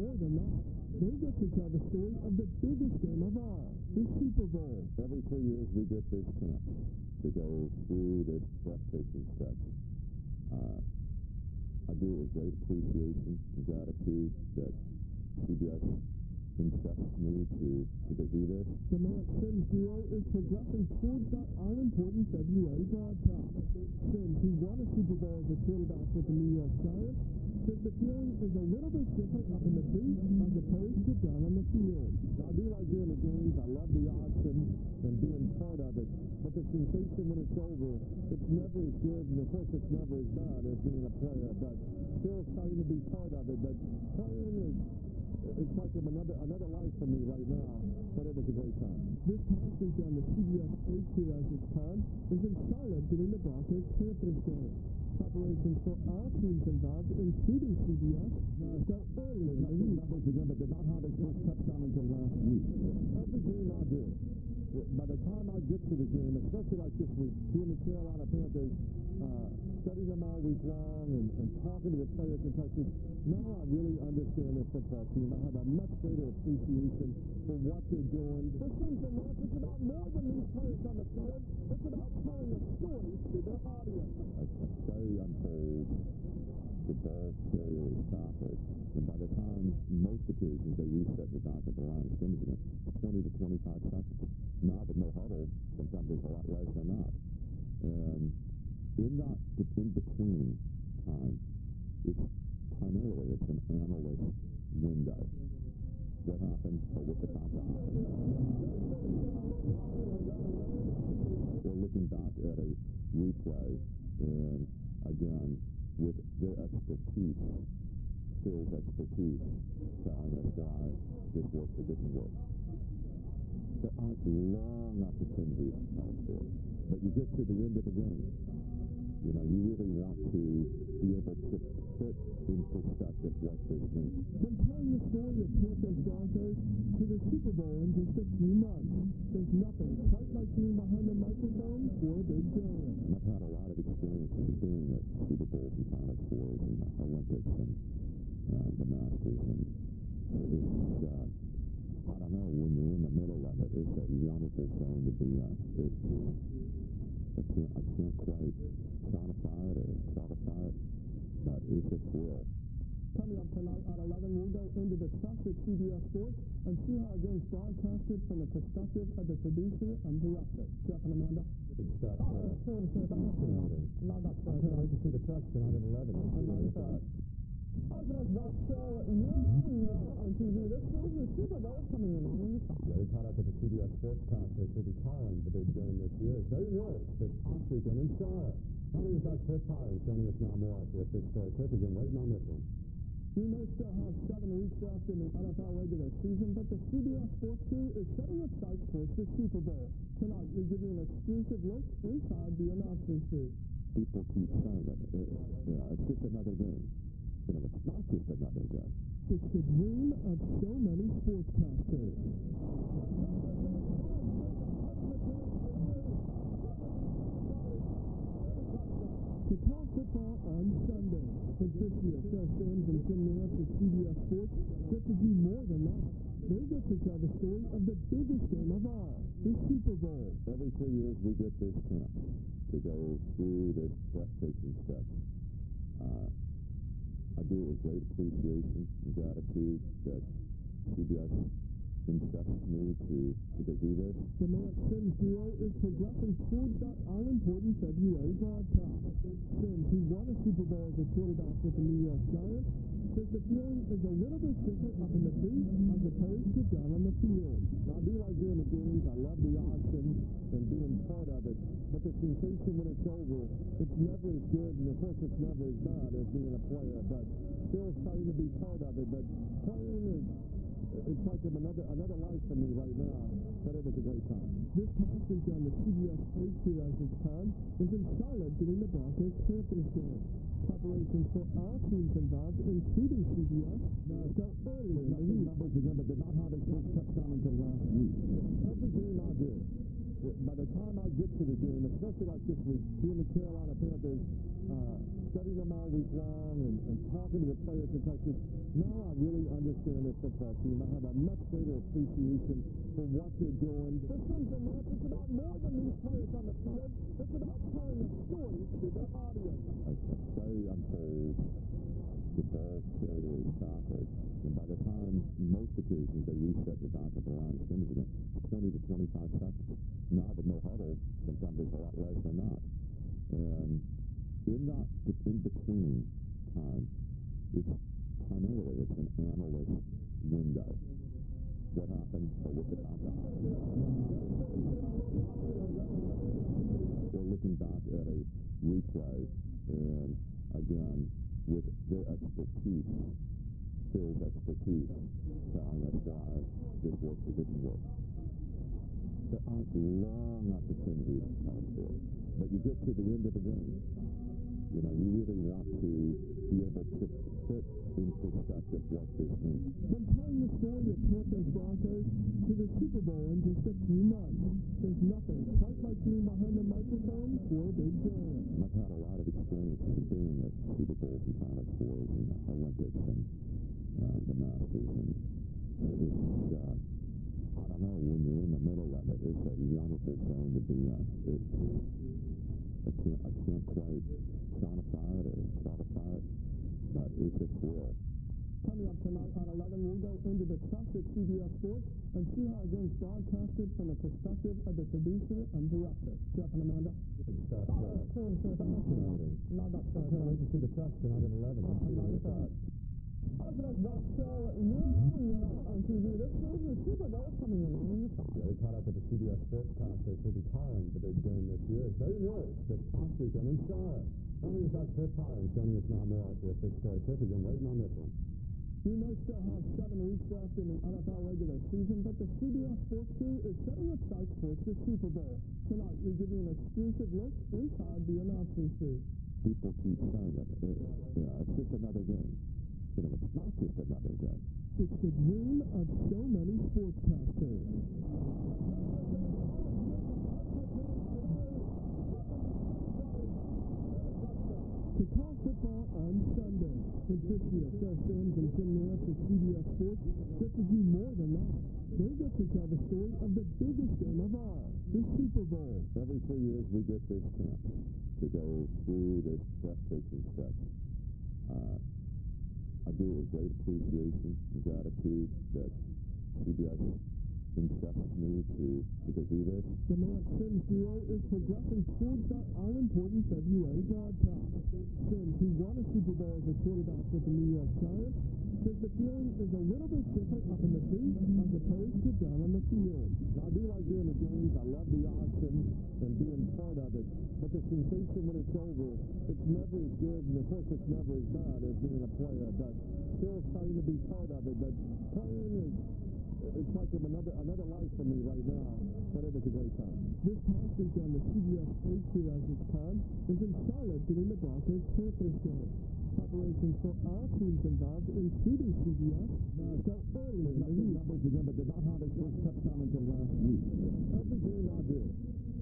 more than that. They get to tell the story of the biggest game of all, the Super Bowl. Every 2 years we get this chance to go see this breathtaking stuff. I do it with great appreciation and gratitude that CBS entrusted me to do this. The Matt Sims Duo is progressing towards that all-important February broadcast. Sims, who won a Super Bowl as a quarterback with the New York Giants, says the feeling is a little bit different up in the booth as opposed to down on the field. I do like doing the games. I love the action and being part of it. But the sensation when it's over, it's never as good, and of course it's never as bad as being a player. But still starting to be part of it. But playing is... It's like another life for me right now, but it was a great time. This passage on the CBS 8 as it's called is in Charlotte during the Broncos-Panthers game. Preparations for all teams involved, including CBS, start early in the week. But did not have his first touchdown until last week. Every game I did, by the time I get to the game, especially like this week, being the Carolina Panthers, studying them all week long and talking to the players and coaches, now I really understand this football team. I have a much greater appreciation for what they're doing. This is the match. It's about more than these players on the field. It's about telling a story to the audience. A story unfolds. The ball carrier is stopped. And by the time most occasions they reset the dock at the line of scrimmage, 20 to 25 seconds. Now with no huddle, sometimes there's a lot less than that. And in that in-between time, it's primarily an analyst window. What happened or what's about to happen. They're looking back at a replay, and again, with their expertise, skills expertise, telling us why this worked or didn't work. There aren't long opportunities out there, but you get to the end of the game. You know, you really want to be able to put in perspective what this means. Comparing the story of Panthers Broncos to the Super Bowl in just a few months, there's nothing quite like being behind the microphone for a big game. I've had a lot of experience in doing it, Super Bowls and Final Fours and Olympics and the Masters, and it's, I don't know, when you're in the middle of it, it's a wonderful thing to be on. I can't quite quantify it or qualify it, but it's a thrill. Coming up tonight at 11, we'll go into the trust at CBS Sports and see how it goes broadcasted from the perspective of the producer and director. Jeff and Amanda. Good stuff. I'm not sure I can see the trust tonight at 11. I was about to on TV. This is the Super Bowl coming in on the side. Yeah, they caught up to the CBS Sports Pass. They should be calling, but they're doing this year. They work. The oxygen and Charlotte. How many of us Chris Powers joining us now more? This is Chris again, waiting on this one. We may still have 7 weeks left in the NFL regular season, but the CBS Sports crew is setting its sights towards the Super Bowl. Tonight, we give you an exclusive look inside the announcers booth. People keep saying that. It's just another game. You know, it's not just another game. It's the dream of so many sportscasters. To talk football on Sunday, and this year, Phil Sims and Jim Nance at CBS Sports get to do more than that. They get to tell the story of the biggest game of all, the Super Bowl. Every 2 years we get this chance to go see this breathtaking stuff. I do it with great appreciation and gratitude that CBS entrusted me to do this. The Matt Sims Duo is progressing towards that all-important February broadcast. Sims, who won a Super Bowl as a quarterback with the New York Giants, says the feeling is a little bit different up in the booth as opposed to down on the field. I do like doing the games. I love the action and being part of it. But the sensation when it's over, it's never as good, and of course it's never as bad as being a player. But still starting to be part of it. But playing is... It's like another life for me right now, but it was a great time. This passage on the CBS 8 as it's called is in Charlotte during the Broncos-Panthers game. Preparations for all teams involved, including CBS, start early in the week. But did not have his first touchdown until last week. Every game I did, by the time I good to the game, especially like this week, being the Carolina Panthers, studying them all week long and talking to the players and coaches. Now I really understand this football team. I have a much greater appreciation for what they're doing. This comes in that it's about more than these players on the field. It's about telling a story to the audience. I'm told the ball is started, and by the time most occasions they reset the back of the line, it's 20 to 25 seconds. Now with no huddle, sometimes it's a lot less than that. And in that in between time, it's primarily an analyst window. What happened or what's about to happen. They're looking back at a replay, and again, with their expertise, Phil's expertise, telling us why this works or didn't work. There aren't long opportunities out there, but you get to the end of the game. You know, you really want to be able to put in perspective what this means. From telling the story of Panthers Broncos to the Super Bowl in just a few months, there's nothing quite like being behind the microphone for a big game. I've had a lot of experience in doing at Super Bowls and Final Fours and Olympics and the Masters, and it's, I don't know, when you're in the middle of it, it's a wonderful thing to be at. I can't quite quantify it or qualify it, but it's a thrill. Coming up tonight at 11, we'll go into the trust at CBS Sports and see how it goes broadcasted from the perspective of the producer and director. Jeff and Amanda. That's fascinating. Not that I can't see the trust tonight at 11. I was like, that's on TV. This is the Super Bowl coming along. Yeah, they caught up at the CBS Sports Concert to the time that they're doing this year. They work. The sponsors and inside. I mean, it's like Chris Hines joining us now more if it's perfect and waiting on this one. We may still have 7 weeks left in the NFL regular season, but the CBS Sports crew is setting its sights towards the Super Bowl. Tonight, we give you an exclusive look inside the announcers booth. People keep saying it. Yeah, it's just another game. You know, it's not just another game. It's the dream of so many sportscasters. To call football on Sunday. And this year, Phil Sims and Jim Nance at CBS Sports get to do more than that. They get to tell the story of the biggest game of all, the Super Bowl. Every 2 years we get this chance to go through this breathtaking stretch. I do a great appreciation and gratitude that CBS entrusted me to do this. The Nance Sims duo is progressing towards that all-important February broadcast. Sims, who won a Super Bowl as a quarterback with the New York Giants, says the feeling is a little bit different up in the booth as opposed to down on the field. I do like doing the games. I love the action and being part of it. But the sensation when it's over, it's never as good, and of course it's never as bad as being a player. But still exciting to be part of it. But playing is, it's like another life for me right now. But it was a great time. This past weekend, the CBS Sports Crew, as it's called, is in Charlotte doing the Broncos-Panthers game. Preparations for all teams involved, including CBS, got early in the week. Numbers again, but did not have a first touchdown until last week. Every game I did,